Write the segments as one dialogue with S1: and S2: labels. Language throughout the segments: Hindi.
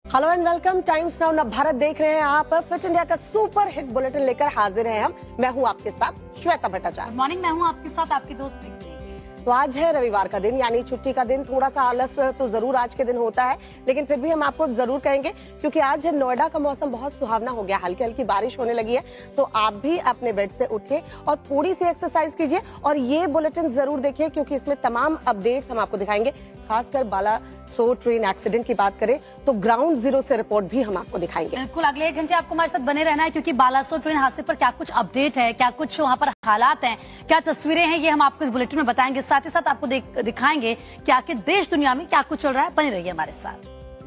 S1: Hello and welcome. Times Now Bharat देख रहे हैं आप। फिट इंडिया का सुपर हिट बुलेटिन लेकर हाजिर हैं हम। मैं हूं आपके साथ श्वेता भट्टाचार्य।
S2: गुड मॉर्निंग, मैं हूं आपके साथ आपकी दोस्त।
S1: तो आज है रविवार का दिन, यानी छुट्टी का दिन। थोड़ा सा आलस तो जरूर आज के दिन होता है, लेकिन फिर भी हम आपको जरूर कहेंगे क्योंकि आज नोएडा का मौसम बहुत सुहावना हो गया। हल्की हल्की बारिश होने लगी है, तो आप भी अपने बेड से उठिए और थोड़ी सी एक्सरसाइज कीजिए और ये बुलेटिन जरूर देखिए क्योंकि इसमें तमाम अपडेट्स हम आपको दिखाएंगे। खासकर बालासोर ट्रेन एक्सीडेंट की बात करें तो ग्राउंड जीरो से रिपोर्ट भी हम आपको दिखाएंगे।
S2: बिल्कुल, अगले 1 घंटे आपको हमारे साथ बने रहना है क्योंकि बालासोर ट्रेन हादसे पर क्या कुछ अपडेट है, क्या कुछ वहां पर हालात हैं, क्या तस्वीरें हैं, ये हम आपको इस बुलेटिन में बताएंगे। साथ ही साथ आपको दिखाएंगे कि आखिर देश दुनिया में क्या कुछ चल रहा है। बने रहिए हमारे साथ।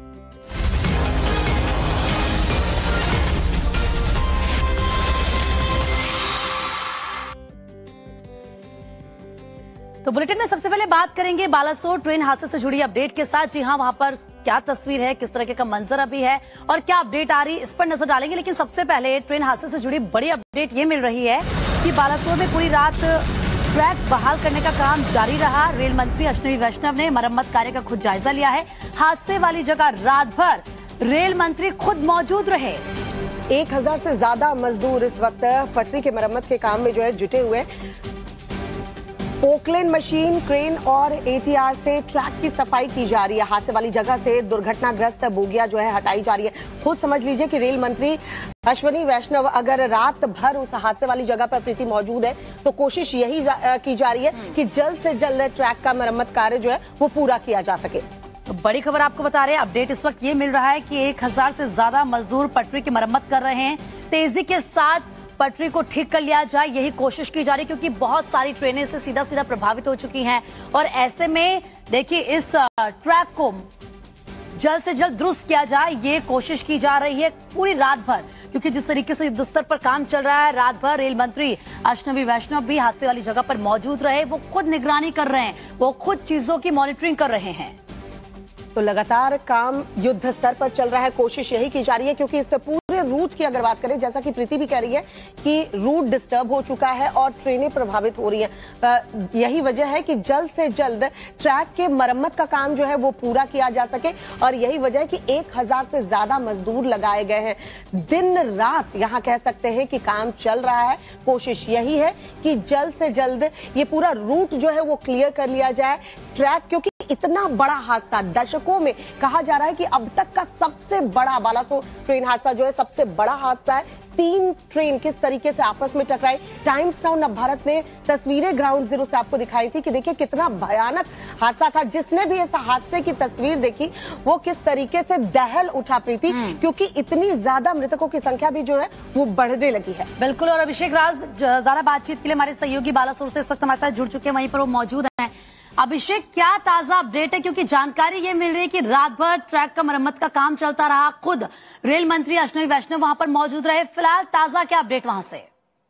S2: तो बुलेटिन में सबसे पहले बात करेंगे बालासोर ट्रेन हादसे से जुड़ी अपडेट के साथ। जी हां, वहां पर क्या तस्वीर है, किस तरह का मंजर अभी है और क्या अपडेट आ रही है, इस पर नजर डालेंगे। लेकिन सबसे पहले ट्रेन हादसे से जुड़ी बड़ी अपडेट ये मिल रही है कि बालासोर में पूरी रात ट्रैक बहाल करने का काम जारी रहा। रेल मंत्री अश्विनी वैष्णव ने मरम्मत कार्य का खुद जायजा लिया है। हादसे वाली जगह रात भर रेल मंत्री खुद मौजूद रहे।
S1: 1000 से ज्यादा मजदूर इस वक्त पटरी के मरम्मत के काम में जो है जुटे हुए। पोकलेन मशीन, क्रेन और एटीआर से ट्रैक की सफाई की जा रही है। हादसे वाली जगह से दुर्घटनाग्रस्त बोगियां जो है हटाई जा रही है। खुद समझ लीजिए कि रेल मंत्री अश्विनी वैष्णव अगर रात भर उस हादसे वाली जगह पर प्रीति मौजूद है तो कोशिश यही की जा रही है कि जल्द से जल्द ट्रैक का मरम्मत कार्य जो है वो पूरा किया जा सके।
S2: तो बड़ी खबर आपको बता रहे हैं। अपडेट इस वक्त ये मिल रहा है कि 1000 से ज्यादा मजदूर पटरी की मरम्मत कर रहे हैं। तेजी के साथ पटरी को ठीक कर लिया जाए, यही कोशिश की जा रही है क्योंकि बहुत सारी ट्रेनें से सीधा सीधा प्रभावित हो चुकी हैं और ऐसे में देखिए इस ट्रैक को जल्द से जल्द दुरुस्त किया जाए, ये कोशिश की जा रही है पूरी रात भर। क्योंकि जिस तरीके से युद्धस्तर पर काम चल रहा है, रात भर रेल मंत्री अश्विनी वैष्णव भी हादसे वाली जगह पर मौजूद रहे। वो खुद निगरानी कर रहे हैं, वो खुद चीजों की मॉनिटरिंग कर रहे हैं।
S1: तो लगातार काम युद्ध स्तर पर चल रहा है। कोशिश यही की जा रही है क्योंकि इससे पूरे रूट की अगर बात करें, जैसा कि प्रीति भी कह रही है कि रूट डिस्टर्ब हो चुका है और ट्रेनें प्रभावित हो रही हैं। यही वजह है कि जल्द से जल्द ट्रैक के मरम्मत का काम जो है वो पूरा किया जा सके और यही वजह है कि 1000 से ज्यादा मजदूर लगाए गए हैं। दिन रात यहाँ कह सकते हैं कि काम चल रहा है। कोशिश यही है कि जल्द से जल्द ये पूरा रूट जो है वो क्लियर कर लिया जाए ट्रैक, क्योंकि इतना बड़ा हादसा दशकों में कहा जा रहा है कि अब तक का सबसे बड़ा बालासोर ट्रेन हादसा जो है सबसे बड़ा हादसा है। 3 ट्रेन किस तरीके से आपस में टकराई। टाइम्स नाउ नव भारत ने तस्वीरें ग्राउंड जीरो से आपको दिखाई थी कि देखिए कितना भयानक हादसा था। जिसने भी इस हादसे की तस्वीर देखी वो किस तरीके से दहल उठा प्रीति, क्योंकि इतनी ज्यादा मृतकों की संख्या भी जो है वो बढ़ने लगी है।
S2: बिल्कुल, और अभिषेक राज ज्यादा बातचीत के लिए हमारे सहयोगी बालासोर से इस वक्त हमारे साथ जुड़ चुके हैं, वहीं पर वो मौजूद है। अभिषेक, क्या ताजा अपडेट है? क्योंकि जानकारी ये मिल रही है कि रात भर ट्रैक का मरम्मत का काम चलता रहा, खुद रेल मंत्री अश्विनी वैष्णव वहां पर मौजूद रहे। फिलहाल ताजा क्या अपडेट वहां से?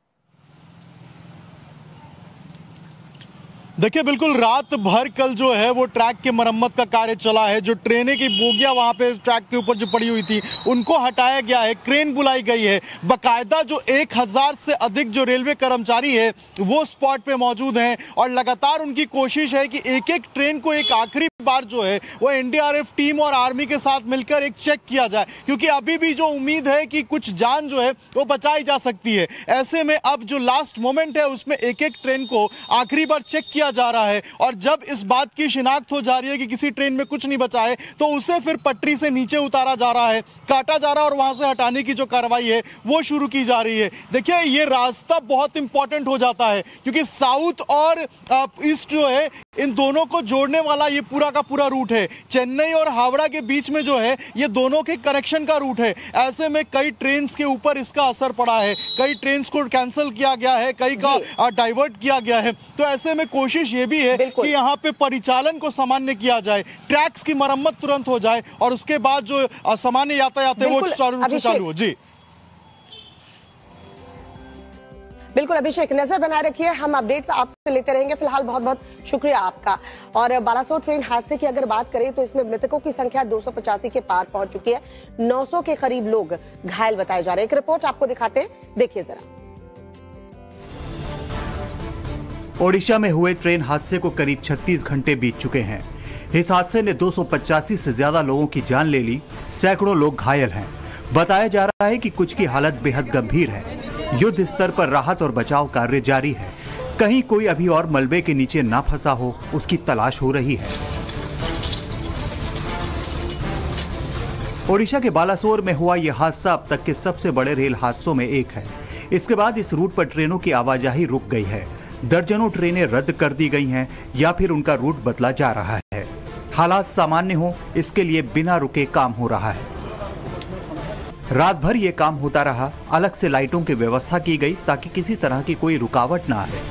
S3: देखिए, बिल्कुल रात भर कल जो है वो ट्रैक के मरम्मत का कार्य चला है। जो ट्रेनें की बोगियां वहां पे ट्रैक के ऊपर जो पड़ी हुई थी उनको हटाया गया है, क्रेन बुलाई गई है। बकायदा जो 1000 से अधिक जो रेलवे कर्मचारी है वो स्पॉट पे मौजूद हैं और लगातार उनकी कोशिश है कि एक एक ट्रेन को एक आखिरी बार जो है वो एनडीआरएफ टीम और आर्मी के साथ मिलकर एक चेक किया जाए, क्योंकि अभी भी जो उम्मीद है कि कुछ जान जो है वो बचाई जा सकती है। ऐसे में अब जो लास्ट मोमेंट है उसमें एक एक ट्रेन को आखिरी बार चेक किया जा रहा है और जब इस बात की शिनाख्त हो जा रही है कि किसी ट्रेन में कुछ नहीं बचा है तो उसे फिर पटरी से नीचे उतारा जा रहा है, काटा जा रहा है और वहां से हटाने की जो कार्रवाई है वो शुरू की जा रही है। देखिए, ये रास्ता बहुत इंपॉर्टेंट हो जाता है क्योंकि साउथ और ईस्ट जो है इन दोनों को जोड़ने वाला ये पूरा का पूरा रूट है। चेन्नई और हावड़ा के बीच में जो है ये दोनों के कनेक्शन का रूट है। ऐसे में कई ट्रेन्स के ऊपर इसका असर पड़ा है, कई ट्रेन्स को कैंसिल किया गया है, कई का डाइवर्ट किया गया है। तो ऐसे में कोशिश ये भी है कि यहाँ पे परिचालन को सामान्य किया जाए, ट्रैक्स की मरम्मत तुरंत हो जाए और उसके बाद जो सामान्य यातायात है वो चालू हो। जी
S1: बिल्कुल अभिषेक, नजर बनाए रखिए, हम अपडेट्स आपसे लेते रहेंगे। फिलहाल बहुत बहुत शुक्रिया आपका। और बालासोर ट्रेन हादसे की अगर बात करें तो इसमें मृतकों की संख्या 285 के पार पहुंच चुकी है। 900 के करीब लोग घायल बताए जा रहे हैं। एक रिपोर्ट आपको दिखाते हैं, देखिए जरा।
S4: ओडिशा में हुए ट्रेन हादसे को करीब 36 घंटे बीत चुके हैं। इस हादसे ने 285 से ज्यादा लोगों की जान ले ली, सैकड़ों लोग घायल हैं। बताया जा रहा है कि कुछ की हालत बेहद गंभीर है। युद्ध स्तर पर राहत और बचाव कार्य जारी है। कहीं कोई अभी और मलबे के नीचे ना फंसा हो, उसकी तलाश हो रही है। ओडिशा के बालासोर में हुआ यह हादसा अब तक के सबसे बड़े रेल हादसों में एक है। इसके बाद इस रूट पर ट्रेनों की आवाजाही रुक गई है। दर्जनों ट्रेनें रद्द कर दी गई हैं या फिर उनका रूट बदला जा रहा है। हालात सामान्य हो, इसके लिए बिना रुके काम हो रहा है। रात भर ये काम होता रहा। अलग से लाइटों की व्यवस्था की गई ताकि किसी तरह की कोई रुकावट ना आए।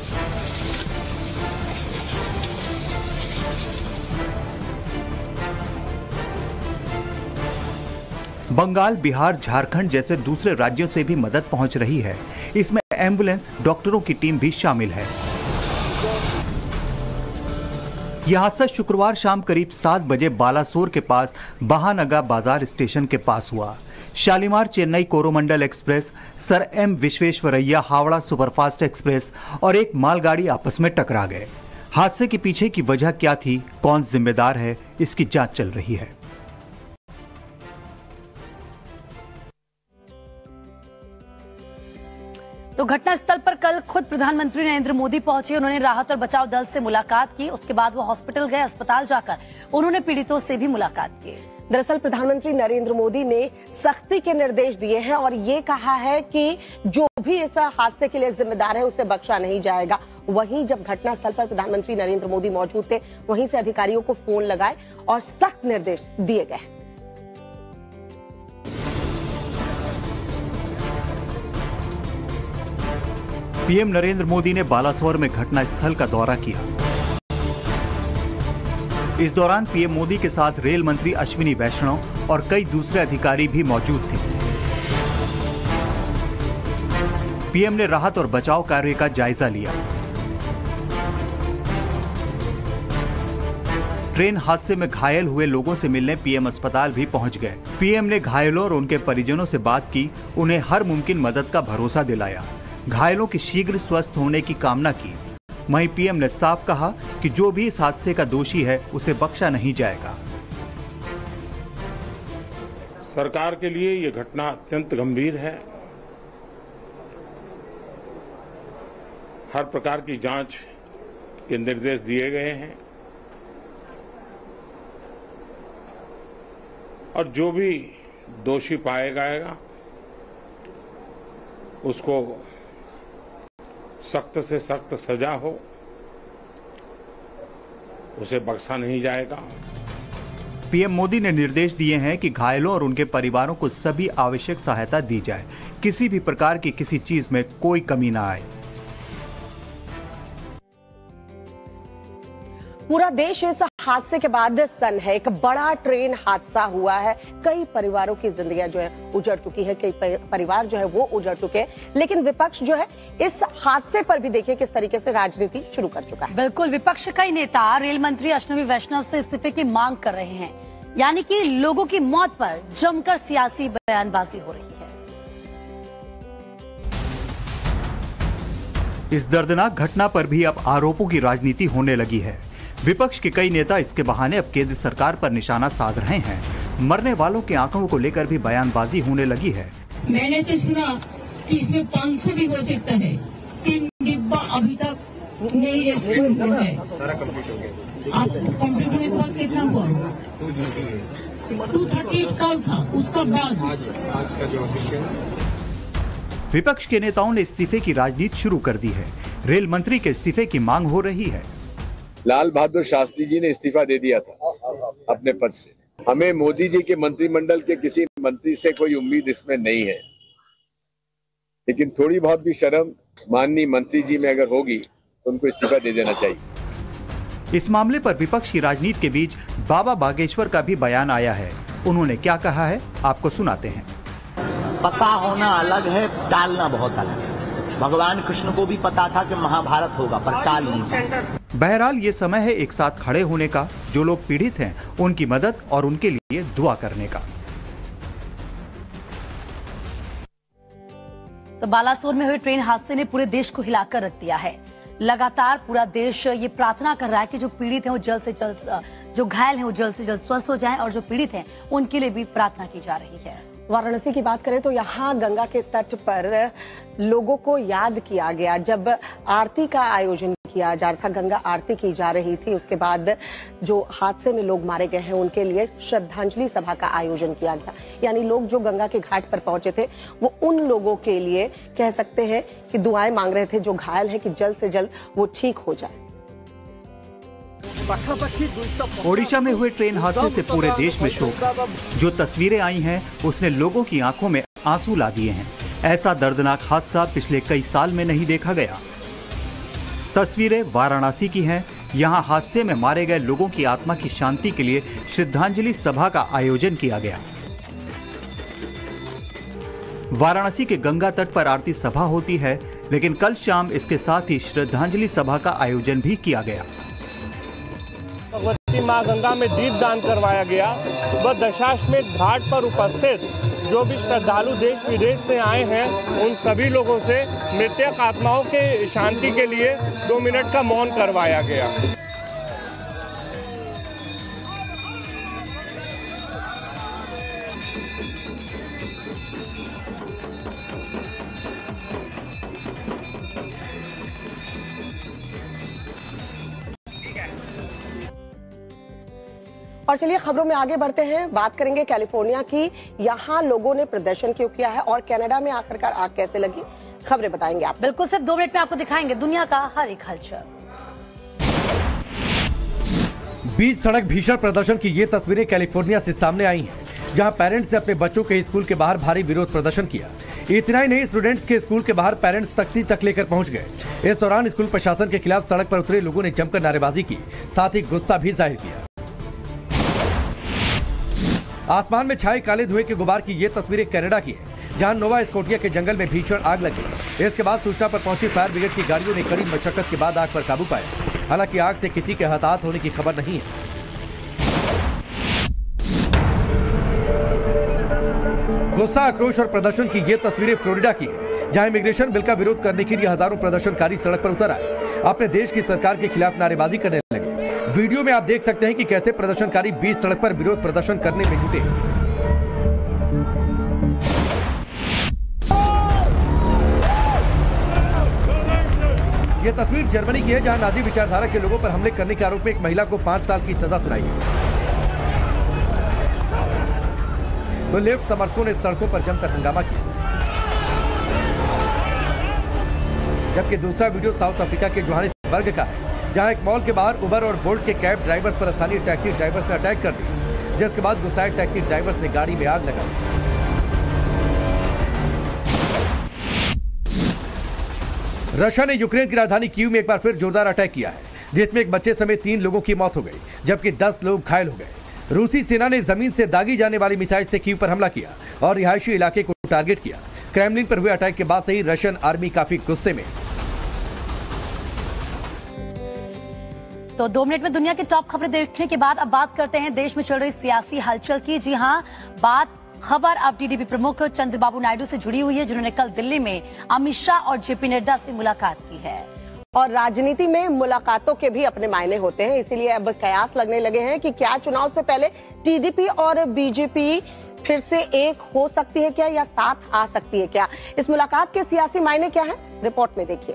S4: बंगाल, बिहार, झारखंड जैसे दूसरे राज्यों से भी मदद पहुंच रही है। इसमें एम्बुलेंस, डॉक्टरों की टीम भी शामिल है। यह हादसा शुक्रवार शाम करीब 7 बजे बालासोर के पास बहानगा बाजार स्टेशन के पास हुआ। Shalimar Chennai Coromandel express, sir M Visvesvaraya Howrah superfast express और एक मालगाड़ी आपस में टकरा गए। हादसे के पीछे की वजह क्या थी, कौन जिम्मेदार है, इसकी जांच चल रही है।
S2: तो घटनास्थल पर कल खुद प्रधानमंत्री नरेंद्र मोदी पहुंचे। उन्होंने राहत और बचाव दल से मुलाकात की। उसके बाद वो हॉस्पिटल गए। अस्पताल जाकर उन्होंने पीड़ितों से भी मुलाकात की।
S1: दरअसल प्रधानमंत्री नरेंद्र मोदी ने सख्ती के निर्देश दिए हैं और ये कहा है कि जो भी इस हादसे के लिए जिम्मेदार है उसे बख्शा नहीं जाएगा। वहीं जब घटनास्थल पर प्रधानमंत्री नरेंद्र मोदी मौजूद थे, वहीं से अधिकारियों को फोन लगाए और सख्त निर्देश दिए गए।
S4: पीएम नरेंद्र मोदी ने बालासोर में घटनास्थल का दौरा किया। इस दौरान पीएम मोदी के साथ रेल मंत्री अश्विनी वैष्णव और कई दूसरे अधिकारी भी मौजूद थे। पीएम ने राहत और बचाव कार्य का जायजा लिया। ट्रेन हादसे में घायल हुए लोगों से मिलने पीएम अस्पताल भी पहुंच गए। पीएम ने घायलों और उनके परिजनों से बात की, उन्हें हर मुमकिन मदद का भरोसा दिलाया। घायलों के शीघ्र स्वस्थ होने की कामना की। वहीं पीएम ने साफ कहा कि जो भी इस हादसे का दोषी है उसे बख्शा नहीं जाएगा।
S5: सरकार के लिए ये घटना अत्यंत गंभीर है। हर प्रकार की जांच के निर्देश दिए गए हैं और जो भी दोषी पाया जाएगा उसको सख्त से सख्त सजा हो, उसे बख्शा नहीं जाएगा।
S4: पीएम मोदी ने निर्देश दिए हैं कि घायलों और उनके परिवारों को सभी आवश्यक सहायता दी जाए। किसी भी प्रकार की किसी चीज में कोई कमी ना आए।
S1: पूरा देश इस हादसे के बाद सन्न है। एक बड़ा ट्रेन हादसा हुआ है। कई परिवारों की जिंदगियां जो है उजड़ चुकी है। कई परिवार जो है वो उजड़ चुके हैं। लेकिन विपक्ष जो है इस हादसे पर भी देखिए किस तरीके से राजनीति शुरू कर चुका है।
S2: बिल्कुल, विपक्ष का ही नेता रेल मंत्री अश्विनी वैष्णव से इस्तीफे की मांग कर रहे हैं। यानी कि लोगों की मौत पर जमकर सियासी बयानबाजी हो रही है।
S4: इस दर्दनाक घटना पर भी अब आरोपों की राजनीति होने लगी है। विपक्ष के कई नेता इसके बहाने अब केंद्र सरकार पर निशाना साध रहे हैं। मरने वालों के आंकड़ों को लेकर भी बयानबाजी होने लगी है।
S6: मैंने तो सुना कि इसमें 500 भी हो सकता है। 3 डिब्बा अभी तक नहीं रेस्क्यू हुआ है। सारा कंप्लीट हो गया। आप कंप्लीट होने के बाद कितना हुआ? 238 कल था, उसका बाद आज का जो
S4: विपक्ष के नेताओं ने इस्तीफे की राजनीति शुरू कर दी है। रेल मंत्री के इस्तीफे की मांग हो रही है।
S7: लाल बहादुर शास्त्री जी ने इस्तीफा दे दिया था अपने पद से। हमें मोदी जी के मंत्रिमंडल के किसी मंत्री से कोई उम्मीद इसमें नहीं है, लेकिन थोड़ी बहुत भी शर्म माननीय मंत्री जी में अगर होगी तो उनको इस्तीफा दे देना चाहिए।
S4: इस मामले पर विपक्ष की राजनीति के बीच बाबा बागेश्वर का भी बयान आया है। उन्होंने क्या कहा है, आपको सुनाते हैं।
S8: पता होना अलग है, टालना बहुत अलग है। भगवान कृष्ण को भी पता था कि महाभारत होगा, पर टाल नहीं।
S4: बहरहाल ये समय है एक साथ खड़े होने का, जो लोग पीड़ित हैं उनकी मदद और उनके लिए दुआ करने का।
S2: तो बालासोर में हुए ट्रेन हादसे ने पूरे देश को हिलाकर रख दिया है। लगातार पूरा देश ये प्रार्थना कर रहा है कि जो पीड़ित हैं वो जल्द से जल्द जो घायल हैं वो जल्द से जल्द स्वस्थ हो जाएं और जो पीड़ित हैं उनके लिए भी प्रार्थना की जा रही है।
S1: वाराणसी की बात करें तो यहाँ गंगा के तट पर लोगों को याद किया गया जब आरती का आयोजन किया जा रहा था, गंगा आरती की जा रही थी। उसके बाद जो हादसे में लोग मारे गए हैं उनके लिए श्रद्धांजलि सभा का आयोजन किया गया। यानी लोग जो गंगा के घाट पर पहुंचे थे वो उन लोगों के लिए कह सकते हैं कि दुआएं मांग रहे थे जो घायल है कि जल्द से जल्द वो ठीक हो जाए।
S4: ओडिशा में हुए ट्रेन हादसे से पूरे देश में शोक। जो तस्वीरें आई हैं उसने लोगों की आंखों में आंसू ला दिए हैं। ऐसा दर्दनाक हादसा पिछले कई साल में नहीं देखा गया। तस्वीरें वाराणसी की हैं। यहां हादसे में मारे गए लोगों की आत्मा की शांति के लिए श्रद्धांजलि सभा का आयोजन किया गया। वाराणसी के गंगा तट पर आरती सभा होती है, लेकिन कल शाम इसके साथ ही श्रद्धांजलि सभा का आयोजन भी किया गया।
S9: भगवती मां गंगा में दीप दान करवाया गया व दशाश्वमेध घाट पर उपस्थित जो भी श्रद्धालु देश विदेश से आए हैं उन सभी लोगों से मृतक आत्माओं के शांति के लिए 2 मिनट का मौन करवाया गया।
S1: और चलिए खबरों में आगे बढ़ते हैं, बात करेंगे कैलिफोर्निया की। यहाँ लोगों ने प्रदर्शन क्यों किया है और कनाडा में आखिरकार आग कैसे लगी, खबरें बताएंगे आप।
S2: बिल्कुल, सिर्फ 2 मिनट में आपको दिखाएंगे दुनिया का हर एक हलचल।
S10: बीच सड़क भीषण प्रदर्शन की ये तस्वीरें कैलिफोर्निया से सामने आई हैं, जहां पेरेंट्स ने अपने बच्चों के स्कूल के बाहर भारी विरोध प्रदर्शन किया। इतना ही नहीं, स्टूडेंट्स के स्कूल के बाहर पेरेंट्स तख्ती तक लेकर पहुंच गए। इस दौरान स्कूल प्रशासन के खिलाफ सड़क पर उतरे लोगों ने जमकर नारेबाजी की, साथ ही गुस्सा भी जाहिर किया। आसमान में छाए काले धुएं के गुबार की ये तस्वीरें कनाडा की है, जहां नोवा स्कोटिया के जंगल में भीषण आग लग गई। इसके बाद सूचना पर पहुंची फायर ब्रिगेड की गाड़ियों ने कड़ी मशक्कत के बाद आग पर काबू पाया। हालांकि आग से किसी के हताहत होने की खबर नहीं है। गुस्सा, आक्रोश और प्रदर्शन की ये तस्वीरें फ्लोरिडा की है, जहां इमिग्रेशन बिल का विरोध करने के लिए हजारों प्रदर्शनकारी सड़क पर उतर आए, अपने देश की सरकार के खिलाफ नारेबाजी करने लगे। वीडियो में आप देख सकते हैं कि कैसे प्रदर्शनकारी बीच सड़क पर विरोध प्रदर्शन करने में जुटे। यह तस्वीर जर्मनी की है, जहां नाजी विचारधारा के लोगों पर हमले करने के आरोप में एक महिला को 5 साल की सजा सुनाई गई। तो लेफ्ट समर्थकों ने सड़कों पर जमकर हंगामा किया। जबकि दूसरा वीडियो साउथ अफ्रीका के जोहानिसबर्ग का है, जहां एक मॉल के बाहर उबर और बोल्ट के कैब ड्राइवर्स पर स्थानीय टैक्सी ड्राइवर्स ने अटैक कर दिया, जिसके बाद गुस्साए टैक्सी ड्राइवर्स ने गाड़ी में आग लगा दी। रशिया ने यूक्रेन की राजधानी कीव में एक बार फिर जोरदार अटैक किया है, जिसमें एक बच्चे समेत 3 लोगों की मौत हो गई, जबकि 10 लोग घायल हो गए। रूसी सेना ने जमीन से दागी जाने वाली मिसाइल से कीव पर हमला किया और रिहायशी इलाके को टारगेट किया। क्रेमलिन पर हुए अटैक के बाद से ही रशियन आर्मी काफी गुस्से में।
S2: तो 2 मिनट में दुनिया की टॉप खबरें देखने के बाद अब बात करते हैं देश में चल रही सियासी हलचल की। जी हाँ, बात खबर अब टीडीपी प्रमुख चंद्रबाबू नायडू से जुड़ी हुई है, जिन्होंने कल दिल्ली में अमित शाह और जेपी नड्डा से मुलाकात की है।
S1: और राजनीति में मुलाकातों के भी अपने मायने होते हैं, इसीलिए अब कयास लगने लगे हैं कि क्या चुनाव से पहले टीडीपी और बीजेपी फिर से एक हो सकती है क्या, या साथ आ सकती है क्या। इस मुलाकात के सियासी मायने क्या है, रिपोर्ट में देखिए।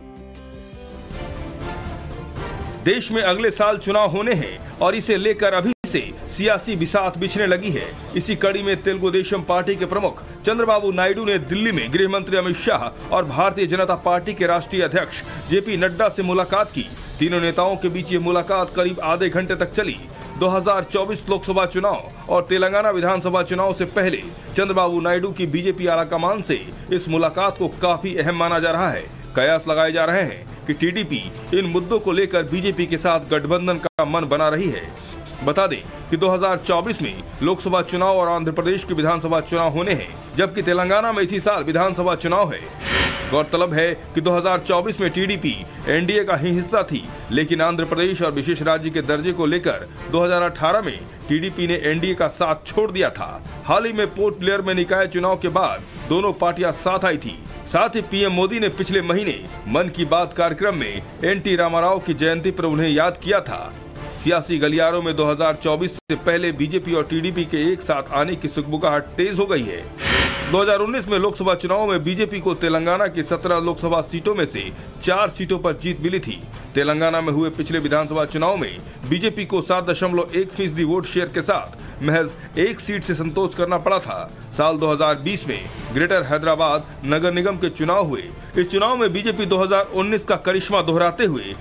S11: देश में अगले साल चुनाव होने हैं और इसे लेकर अभी से सियासी बिसात बिछने लगी है। इसी कड़ी में तेलुगु देशम पार्टी के प्रमुख चंद्रबाबू नायडू ने दिल्ली में गृह मंत्री अमित शाह और भारतीय जनता पार्टी के राष्ट्रीय अध्यक्ष जेपी नड्डा से मुलाकात की। तीनों नेताओं के बीच ये मुलाकात करीब आधे घंटे तक चली। 2024 लोकसभा चुनाव और तेलंगाना विधानसभा चुनाव से पहले चंद्रबाबू नायडू की बीजेपी आलाकमान से इस मुलाकात को काफी अहम माना जा रहा है। कयास लगाए जा रहे हैं कि टीडीपी इन मुद्दों को लेकर बीजेपी के साथ गठबंधन का मन बना रही है। बता दें कि 2024 में लोकसभा चुनाव और आंध्र प्रदेश के विधानसभा चुनाव होने हैं, जबकि तेलंगाना में इसी साल विधानसभा चुनाव है। गौरतलब है कि 2024 में टीडीपी एनडीए का ही हिस्सा थी, लेकिन आंध्र प्रदेश और विशेष राज्य के दर्जे को लेकर 2018 में टीडीपी ने एनडीए का साथ छोड़ दिया था। हाल ही में पोर्ट ब्लेयर में निकाय चुनाव के बाद दोनों पार्टियां साथ आई थी। साथ ही पीएम मोदी ने पिछले महीने मन की बात कार्यक्रम में एनटी रामाराव की जयंती पर उन्हें याद किया था। सियासी गलियारों में 2024 से पहले बीजेपी और टीडीपी के एक साथ आने की सुगबुगाहट तेज हो गई है। 2019 में लोकसभा चुनाव में बीजेपी को तेलंगाना की 17 लोकसभा सीटों में से 4 सीटों पर जीत मिली थी। तेलंगाना में हुए पिछले विधानसभा चुनाव में बीजेपी को 7.1% वोट शेयर के साथ महज 1 सीट से संतोष करना पड़ा था। साल 2020 में ग्रेटर हैदराबाद नगर निगम के चुनाव हुए। इस चुनाव में बीजेपी 2019 का करिश्मा दोहराते हुए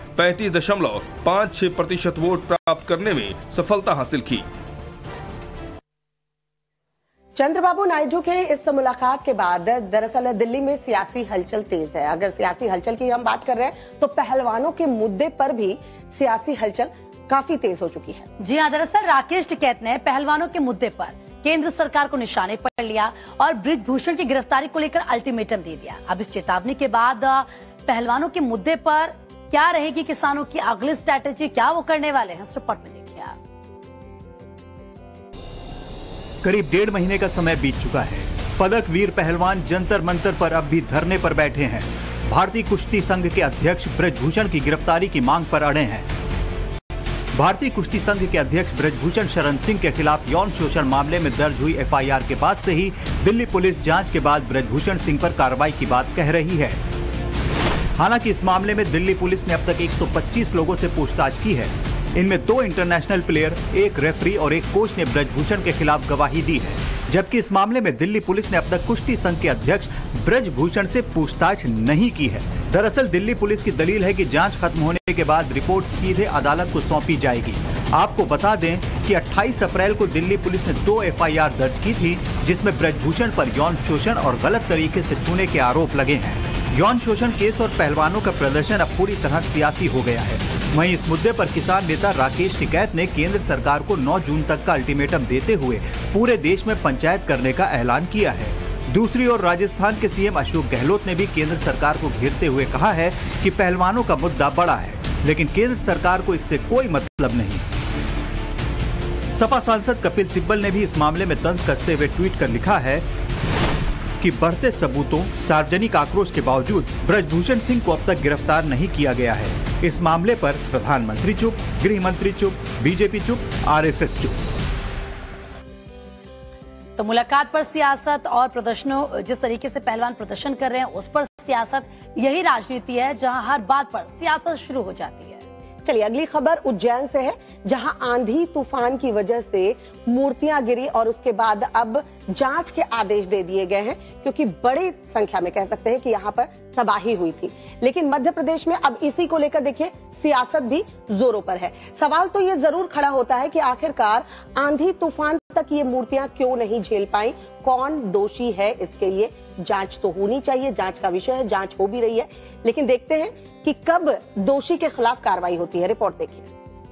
S11: 35.56% वोट प्राप्त करने में सफलता हासिल की।
S1: चंद्रबाबू नायडू के इस मुलाकात के बाद दरअसल दिल्ली में सियासी हलचल तेज है। अगर सियासी हलचल की हम बात कर रहे हैं तो पहलवानों के मुद्दे पर भी सियासी हलचल काफी तेज हो चुकी है।
S2: जी हाँ, दरअसल राकेश टिकैत ने पहलवानों के मुद्दे पर केंद्र सरकार को निशाने पर लिया और बृजभूषण की गिरफ्तारी को लेकर अल्टीमेटम दे दिया। अब इस चेतावनी के बाद पहलवानों के मुद्दे पर क्या रहेगी किसानों की अगली स्ट्रैटेजी, क्या वो करने वाले हैं, इस रिपोर्ट में देखिए आप।
S4: करीब 1.5 महीने का समय बीत चुका है। पदक वीर पहलवान जंतर मंतर पर अब भी धरने पर बैठे हैं। भारतीय कुश्ती संघ के अध्यक्ष बृजभूषण की गिरफ्तारी की मांग पर अड़े हैं। भारतीय कुश्ती संघ के अध्यक्ष बृजभूषण शरण सिंह के खिलाफ यौन शोषण मामले में दर्ज हुई एफआईआर के बाद से ही दिल्ली पुलिस जांच के बाद बृजभूषण सिंह पर कार्रवाई की बात कह रही है। हालांकि इस मामले में दिल्ली पुलिस ने अब तक 125 लोगों से पूछताछ की है। इनमें 2 इंटरनेशनल प्लेयर, 1 रेफरी और 1 कोच ने बृजभूषण के खिलाफ गवाही दी है। जबकि इस मामले में दिल्ली पुलिस ने अब तक कुश्ती संघ के अध्यक्ष बृजभूषण से पूछताछ नहीं की है। दरअसल दिल्ली पुलिस की दलील है कि जांच खत्म होने के बाद रिपोर्ट सीधे अदालत को सौंपी जाएगी। आपको बता दें कि 28 अप्रैल को दिल्ली पुलिस ने 2 एफआईआर दर्ज की थी, जिसमें बृजभूषण पर यौन शोषण और गलत तरीके से छूने के आरोप लगे हैं। यौन शोषण केस और पहलवानों का प्रदर्शन अब पूरी तरह सियासी हो गया है। वहीं इस मुद्दे पर किसान नेता राकेश टिकैत ने केंद्र सरकार को 9 जून तक का अल्टीमेटम देते हुए पूरे देश में पंचायत करने का ऐलान किया है। दूसरी ओर राजस्थान के सीएम अशोक गहलोत ने भी केंद्र सरकार को घेरते हुए कहा है कि पहलवानों का मुद्दा बड़ा है, लेकिन केंद्र सरकार को इससे कोई मतलब नहीं। सपा सांसद कपिल सिब्बल ने भी इस मामले में तंज कसते हुए ट्वीट कर लिखा है कि बढ़ते सबूतों, सार्वजनिक आक्रोश के बावजूद बृजभूषण सिंह को अब तक गिरफ्तार नहीं किया गया है। इस मामले पर प्रधानमंत्री चुप, गृह मंत्री चुप, बीजेपी चुप, आरएसएस चुप।
S2: तो मुलाकात पर सियासत और प्रदर्शनों, जिस तरीके से पहलवान प्रदर्शन कर रहे हैं उस पर सियासत, यही राजनीति है जहां हर बात पर सियासत शुरू हो जाती है।
S1: चलिए अगली खबर उज्जैन से है, जहां आंधी तूफान की वजह से मूर्तियां गिरी और उसके बाद अब जांच के आदेश दे दिए गए हैं, क्योंकि बड़ी संख्या में कह सकते हैं कि यहां पर तबाही हुई थी। लेकिन मध्य प्रदेश में अब इसी को लेकर देखिए सियासत भी जोरों पर है। सवाल तो ये जरूर खड़ा होता है कि आखिरकार आंधी तूफान तक ये मूर्तियां क्यों नहीं झेल पाई, कौन दोषी है, इसके लिए जांच तो होनी चाहिए, जांच का विषय है, जांच हो भी रही है। लेकिन देखते हैं कि कब दोषी के खिलाफ कार्रवाई होती है। रिपोर्ट देखिए।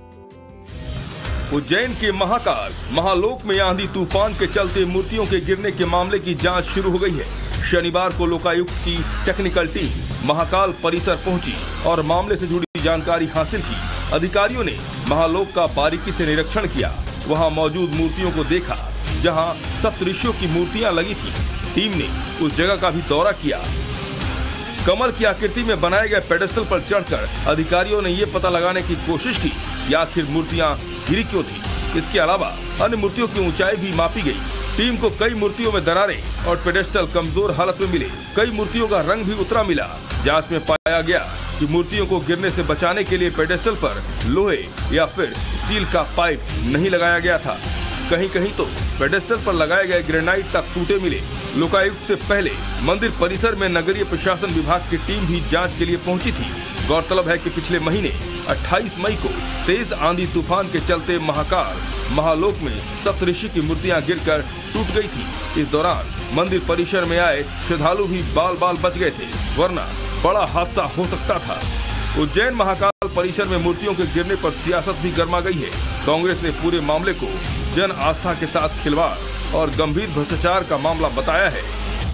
S11: उज्जैन के महाकाल महालोक में आंधी तूफान के चलते मूर्तियों के गिरने के मामले की जांच शुरू हो गई है। शनिवार को लोकायुक्त की टेक्निकल टीम महाकाल परिसर पहुंची और मामले से जुड़ी जानकारी हासिल की। अधिकारियों ने महालोक का बारीकी से निरीक्षण किया, वहां मौजूद मूर्तियों को देखा जहां सप्तऋषियों की मूर्तियां लगी थी। टीम ने उस जगह का भी दौरा किया। कमल की आकृति में बनाए गए पेडेस्टल पर चढ़कर अधिकारियों ने ये पता लगाने की कोशिश की कि आखिर मूर्तियां गिरी क्यों थी। इसके अलावा अन्य मूर्तियों की ऊंचाई भी मापी गई। टीम को कई मूर्तियों में दरारें और पेडेस्टल कमजोर हालत में मिले। कई मूर्तियों का रंग भी उतरा मिला। जांच में पाया गया कि मूर्तियों को गिरने से बचाने के लिए पेडेस्टल पर लोहे या फिर स्टील का पाइप नहीं लगाया गया था। कहीं कहीं तो पेडेस्टल पर लगाए गए ग्रेनाइट तक टूटे मिले। लोकायुक्त से पहले मंदिर परिसर में नगरीय प्रशासन विभाग की टीम भी जांच के लिए पहुंची थी। गौरतलब है कि पिछले महीने 28 मई को तेज आंधी तूफान के चलते महाकाल महालोक में सप्तऋषि की मूर्तियां गिरकर टूट गई थी। इस दौरान मंदिर परिसर में आए श्रद्धालु भी बाल बच गए थे, वरना बड़ा हादसा हो सकता था। उज्जैन महाकाल परिसर में मूर्तियों के गिरने पर सियासत भी गर्मा गई है। कांग्रेस ने पूरे मामले को जन आस्था के साथ खिलवाड़ और गंभीर भ्रष्टाचार का मामला बताया है।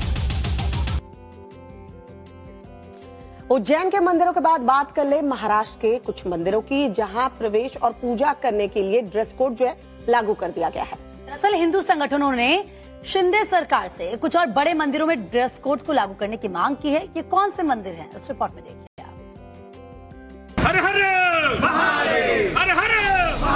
S1: उज्जैन के मंदिरों के बाद बात कर ले महाराष्ट्र के कुछ मंदिरों की, जहां प्रवेश और पूजा करने के लिए ड्रेस कोड जो है लागू कर दिया गया है।
S2: दरअसल हिंदू संगठनों ने शिंदे सरकार से कुछ और बड़े मंदिरों में ड्रेस कोड को लागू करने की मांग की है। ये कौन से मंदिर हैं, इस रिपोर्ट में देखिए आप।
S12: हर हर महादेव, हर हर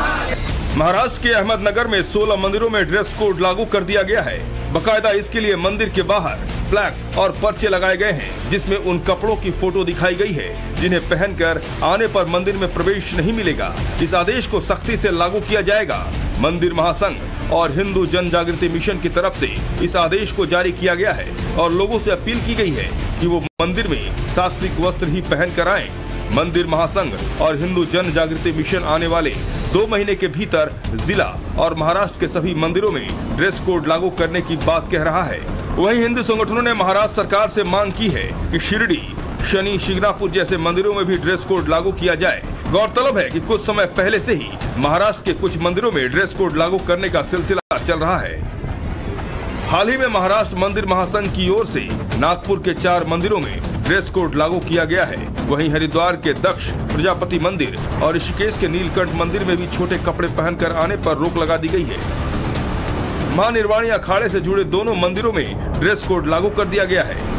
S11: महाराष्ट्र के अहमदनगर में 16 मंदिरों में ड्रेस कोड लागू कर दिया गया है। बकायदा इसके लिए मंदिर के बाहर फ्लैग्स और पर्चे लगाए गए हैं, जिसमें उन कपड़ों की फोटो दिखाई गई है जिन्हें पहनकर आने पर मंदिर में प्रवेश नहीं मिलेगा। इस आदेश को सख्ती से लागू किया जाएगा। मंदिर महासंघ और हिंदू जन जागृति मिशन की तरफ से इस आदेश को जारी किया गया है और लोगों से अपील की गई है कि वो मंदिर में शास्त्रीय वस्त्र ही पहन कर आए। मंदिर महासंघ और हिंदू जन जागृति मिशन आने वाले 2 महीने के भीतर जिला और महाराष्ट्र के सभी मंदिरों में ड्रेस कोड लागू करने की बात कह रहा है। वहीं हिंदू संगठनों ने महाराष्ट्र सरकार से मांग की है कि शिरडी, शनि शिंगणापुर जैसे मंदिरों में भी ड्रेस कोड लागू किया जाए। गौरतलब है कि कुछ समय पहले से ही महाराष्ट्र के कुछ मंदिरों में ड्रेस कोड लागू करने का सिलसिला चल रहा है। हाल ही में महाराष्ट्र मंदिर महासंघ की ओर से नागपुर के 4 मंदिरों में ड्रेस कोड लागू किया गया है। वहीं हरिद्वार के दक्ष प्रजापति मंदिर और ऋषिकेश के नीलकंठ मंदिर में भी छोटे कपड़े पहनकर आने पर रोक लगा दी गई है। महानिर्वाणी अखाड़े से जुड़े दोनों मंदिरों में ड्रेस कोड लागू कर दिया गया है।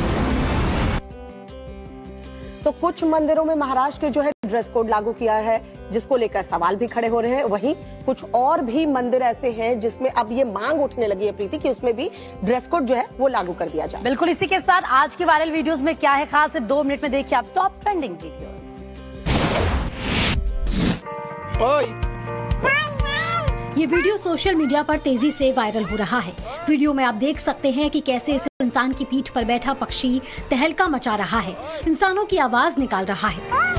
S1: तो कुछ मंदिरों में महाराष्ट्र के जो है ड्रेस कोड लागू किया है, जिसको लेकर सवाल भी खड़े हो रहे हैं। वहीं कुछ और भी मंदिर ऐसे हैं जिसमें अब ये मांग उठने लगी है प्रीति कि उसमें भी ड्रेस कोड जो है वो लागू कर दिया जाए।
S2: बिल्कुल, इसी के साथ आज के वायरल वीडियोस में क्या है खास, सिर्फ 2 मिनट में देखिए आप टॉप ट्रेंडिंग वीडियोस।
S12: ये वीडियो सोशल मीडिया पर तेजी से वायरल हो रहा है। वीडियो में आप देख सकते हैं कि कैसे इस इंसान की पीठ पर बैठा पक्षी तहलका मचा रहा है, इंसानों की आवाज निकाल रहा है,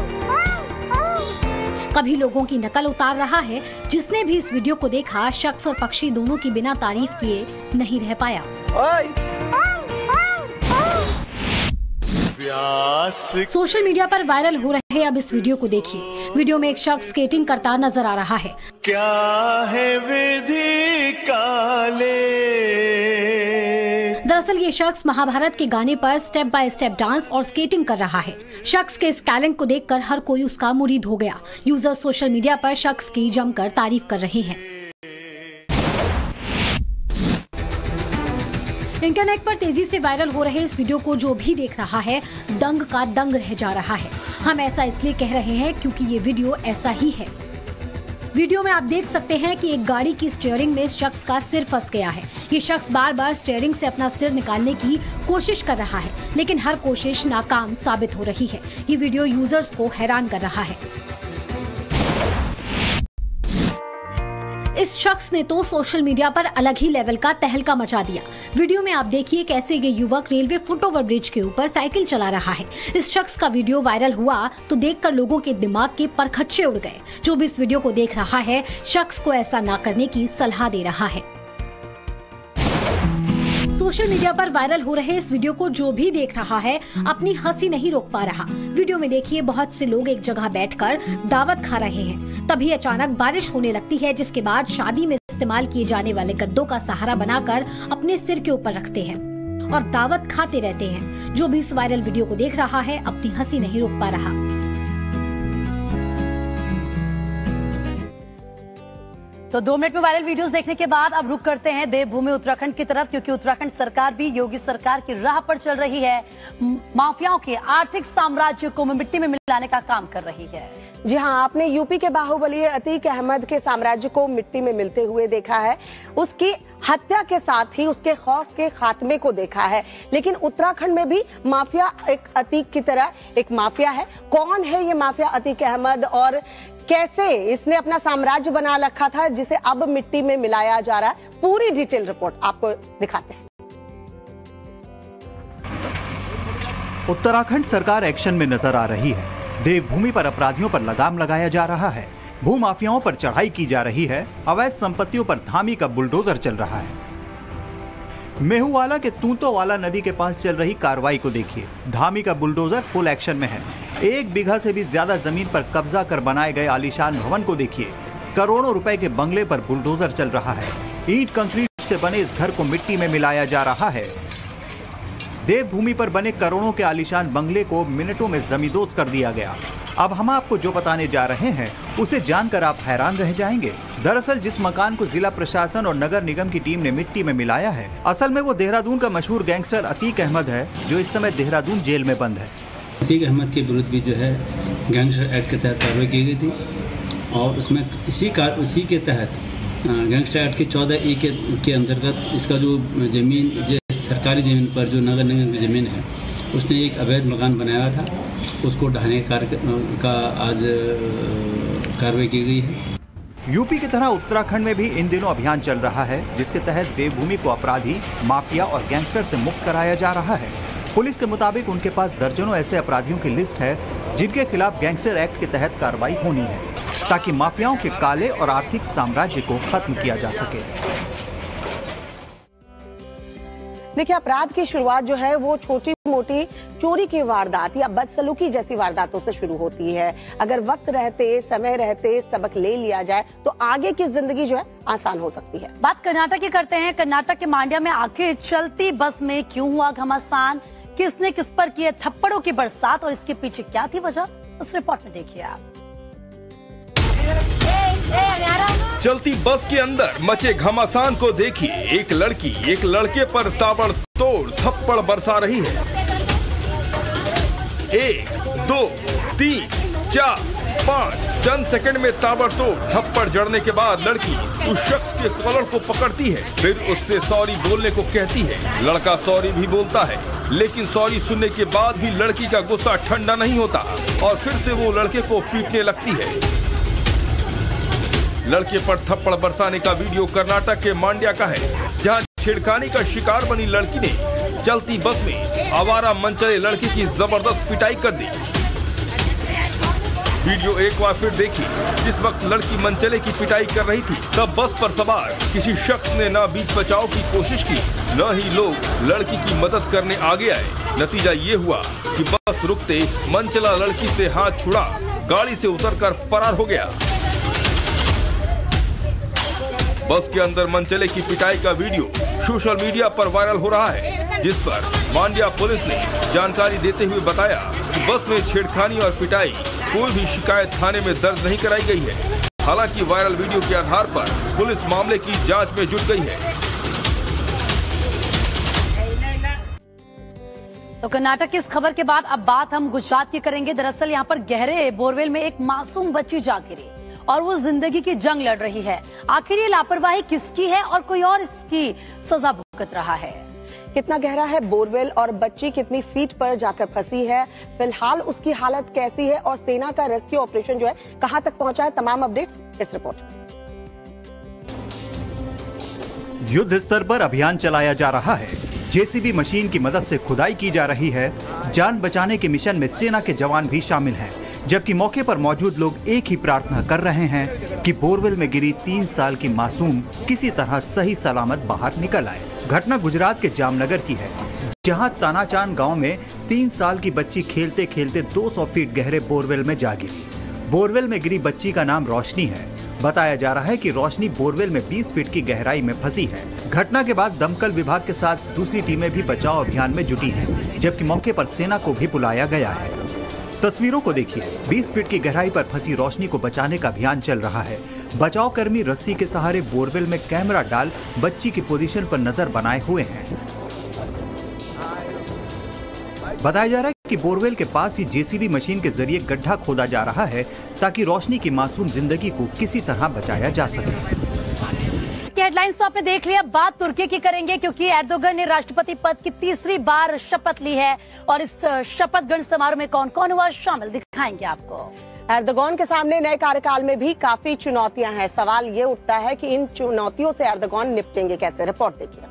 S12: कभी लोगों की नकल उतार रहा है। जिसने भी इस वीडियो को देखा, शख्स और पक्षी दोनों की बिना तारीफ किए नहीं रह पाया। सोशल मीडिया पर वायरल हो रहे अब इस वीडियो को देखिए। वीडियो में एक शख्स स्केटिंग करता नजर आ रहा है।
S13: क्या है विधि काले।
S12: दरअसल ये शख्स महाभारत के गाने पर स्टेप बाय स्टेप डांस और स्केटिंग कर रहा है। शख्स के इस टैलेंट को देखकर हर कोई उसका मुरीद हो गया। यूजर्स सोशल मीडिया पर शख्स की जमकर तारीफ कर रहे हैं। इंटरनेट पर तेजी से वायरल हो रहे इस वीडियो को जो भी देख रहा है, दंग का दंग रह जा रहा है। हम ऐसा इसलिए कह रहे हैं क्योंकि ये वीडियो ऐसा ही है। वीडियो में आप देख सकते हैं कि एक गाड़ी की स्टीयरिंग में इस शख्स का सिर फंस गया है। ये शख्स बार बार स्टीयरिंग से अपना सिर निकालने की कोशिश कर रहा है, लेकिन हर कोशिश नाकाम साबित हो रही है। ये वीडियो यूजर्स को हैरान कर रहा है। इस शख्स ने तो सोशल मीडिया पर अलग ही लेवल का तहलका मचा दिया। वीडियो में आप देखिए कैसे ये युवक रेलवे फुटओवर ब्रिज के ऊपर साइकिल चला रहा है। इस शख्स का वीडियो वायरल हुआ तो देखकर लोगों के दिमाग के परखच्चे उड़ गए। जो भी इस वीडियो को देख रहा है, शख्स को ऐसा ना करने की सलाह दे रहा है। सोशल मीडिया पर वायरल हो रहे इस वीडियो को जो भी देख रहा है, अपनी हंसी नहीं रोक पा रहा। वीडियो में देखिए बहुत से लोग एक जगह बैठकर दावत खा रहे हैं। तभी अचानक बारिश होने लगती है, जिसके बाद शादी में इस्तेमाल किए जाने वाले गद्दों का सहारा बनाकर अपने सिर के ऊपर रखते हैं और दावत खाते रहते हैं। जो भी इस वायरल वीडियो को देख रहा है, अपनी हंसी नहीं रोक पा रहा।
S2: तो 2 मिनट में वायरल वीडियोस देखने के बाद अब रुक करते हैं देवभूमि उत्तराखंड की तरफ, क्योंकि उत्तराखंड सरकार भी योगी सरकार की राह पर चल रही है। माफियाओं के आर्थिक साम्राज्य को मिट्टी में मिलाने का काम कर रही है।
S1: जी हाँ, आपने यूपी के बाहुबली अतीक अहमद के साम्राज्य को मिट्टी में मिलते हुए देखा है। उसकी हत्या के साथ ही उसके खौफ के खात्मे को देखा है। लेकिन उत्तराखंड में भी माफिया एक अतीक की तरह एक माफिया है। कौन है ये माफिया अतीक अहमद और कैसे इसने अपना साम्राज्य बना रखा था, जिसे अब मिट्टी में मिलाया जा रहा है? पूरी डिटेल रिपोर्ट आपको दिखाते हैं।
S4: उत्तराखंड सरकार एक्शन में नजर आ रही है। देवभूमि पर अपराधियों पर लगाम लगाया जा रहा है। भूमाफियाओं पर चढ़ाई की जा रही है। अवैध संपत्तियों पर धामी का बुलडोजर चल रहा है। मेहुवाला के तूंतोवाला नदी के पास चल रही कार्रवाई को देखिए। धामी का बुलडोजर फुल एक्शन में है। 1 बीघा से भी ज्यादा जमीन पर कब्जा कर बनाए गए आलीशान भवन को देखिए। करोड़ों रुपए के बंगले पर बुलडोजर चल रहा है। ईंट कंक्रीट से बने इस घर को मिट्टी में मिलाया जा रहा है। देवभूमि पर बने करोड़ों के आलीशान बंगले को मिनटों में जमींदोज कर दिया गया। अब हम आपको जो बताने जा रहे हैं उसे जानकर आप हैरान रह जाएंगे। दरअसल जिस मकान को जिला प्रशासन और नगर निगम की टीम ने मिट्टी में मिलाया है, असल में वो देहरादून का मशहूर गैंगस्टर अतीक अहमद है, जो इस समय देहरादून जेल में बंद है।
S14: अतीक अहमद के विरुद्ध भी जो है गैंगस्टर एक्ट के तहत कार्रवाई की गई थी और उसमें इसी के तहत गैंगस्टर एक्ट के 14E के अंतर्गत इसका जो जमीन सरकारी ज़मीन पर जो नगर निगम की ज़मीन है उसने एक अवैध मकान बनाया था, उसको ढहाने का आज कार्रवाई की गई है।
S4: यूपी की तरह उत्तराखंड में भी इन दिनों अभियान चल रहा है जिसके तहत देवभूमि को अपराधी, माफिया और गैंगस्टर से मुक्त कराया जा रहा है। पुलिस के मुताबिक उनके पास दर्जनों ऐसे अपराधियों की लिस्ट है जिनके खिलाफ गैंगस्टर एक्ट के तहत कार्रवाई होनी है ताकि माफियाओं के काले और आर्थिक साम्राज्य को खत्म किया जा सके।
S1: देखिए, अपराध की शुरुआत जो है वो छोटी मोटी चोरी की वारदात या बदसलूकी जैसी वारदातों से शुरू होती है। अगर वक्त रहते, समय रहते सबक ले लिया जाए तो आगे की जिंदगी जो है आसान हो सकती है।
S2: बात कर्नाटक की करते हैं। कर्नाटक के मांड्या में आखिर चलती बस में क्यों हुआ घमासान, किसने किस पर किए थप्पड़ों की बरसात और इसके पीछे क्या थी वजह, उस रिपोर्ट में देखिए आप।
S11: चलती बस के अंदर मचे घमासान को देखिए। एक लड़की एक लड़के पर ताबड़तोड़ थप्पड़ बरसा रही है। 1, 2, 3, 4, 5 चंद सेकंड में ताबड़तोड़ थप्पड़ जड़ने के बाद लड़की उस शख्स के कॉलर को पकड़ती है, फिर उससे सॉरी बोलने को कहती है। लड़का सॉरी भी बोलता है, लेकिन सॉरी सुनने के बाद भी लड़की का गुस्सा ठंडा नहीं होता और फिर से वो लड़के को पीटने लगती है। लड़के पर थप्पड़ बरसाने का वीडियो कर्नाटक के मांड्या का है, जहां छेड़खानी का शिकार बनी लड़की ने चलती बस में आवारा मनचले लड़के की जबरदस्त पिटाई कर दी। वीडियो एक बार फिर देखिए। जिस वक्त लड़की मनचले की पिटाई कर रही थी तब बस पर सवार किसी शख्स ने न बीच बचाव की कोशिश की न ही लोग लड़की की मदद करने आगे आए। नतीजा ये हुआ कि बस रुकते मनचला लड़की से हाथ छुड़ा गाड़ी से उतरकर फरार हो गया। बस के अंदर मनचले की पिटाई का वीडियो सोशल मीडिया पर वायरल हो रहा है, जिस पर मांड्या पुलिस ने जानकारी देते हुए बताया कि बस में छेड़खानी और पिटाई कोई भी शिकायत थाने में दर्ज नहीं कराई गई है। हालांकि वायरल वीडियो के आधार पर पुलिस मामले की जांच में जुट गई है।
S2: तो कर्नाटक की इस खबर के बाद अब बात हम गुजरात की करेंगे। दरअसल यहाँ पर गहरे बोरवेल में एक मासूम बच्ची जा गिरी और वो जिंदगी की जंग लड़ रही है। आखिर ये लापरवाही किसकी है और कोई और इसकी सजा भुगत रहा है?
S1: कितना गहरा है बोरवेल और बच्ची कितनी फीट पर जाकर फंसी है, फिलहाल उसकी हालत कैसी है और सेना का रेस्क्यू ऑपरेशन जो है कहां तक पहुंचा है, तमाम अपडेट्स इस रिपोर्ट में।
S4: युद्ध स्तर पर अभियान चलाया जा रहा है। जेसीबी मशीन की मदद से खुदाई की जा रही है। जान बचाने के मिशन में सेना के जवान भी शामिल हैं, जबकि मौके पर मौजूद लोग एक ही प्रार्थना कर रहे हैं कि बोरवेल में गिरी 3 साल की मासूम किसी तरह सही सलामत बाहर निकल आए। घटना गुजरात के जामनगर की है, जहां तानाचान गांव में 3 साल की बच्ची खेलते खेलते 200 फीट गहरे बोरवेल में जा गिरी। बोरवेल में गिरी बच्ची का नाम रोशनी है। बताया जा रहा है कि रोशनी बोरवेल में 20 फीट की गहराई में फंसी है। घटना के बाद दमकल विभाग के साथ दूसरी टीमें भी बचाव अभियान में जुटी हैं, जबकि मौके पर सेना को भी बुलाया गया है। तस्वीरों को देखिए। 20 फीट की गहराई पर फंसी रोशनी को बचाने का अभियान चल रहा है। बचाव कर्मी रस्सी के सहारे बोरवेल में कैमरा डाल बच्ची की पोजीशन पर नजर बनाए हुए हैं। बताया जा रहा है कि बोरवेल के पास ही जेसीबी मशीन के जरिए गड्ढा खोदा जा रहा है ताकि रोशनी की मासूम जिंदगी को किसी तरह बचाया जा सके।
S2: हेडलाइंस तो आपने देख लिया। बात तुर्की की करेंगे क्योंकि एर्दोगन ने राष्ट्रपति पद की तीसरी बार शपथ ली है और इस शपथ ग्रहण समारोह में कौन कौन हुआ शामिल दिखाएंगे आपको।
S1: एर्दोगन के सामने नए कार्यकाल में भी काफी चुनौतियां हैं। सवाल ये उठता है कि इन चुनौतियों से एर्दोगन निपटेंगे कैसे। रिपोर्ट देखिए।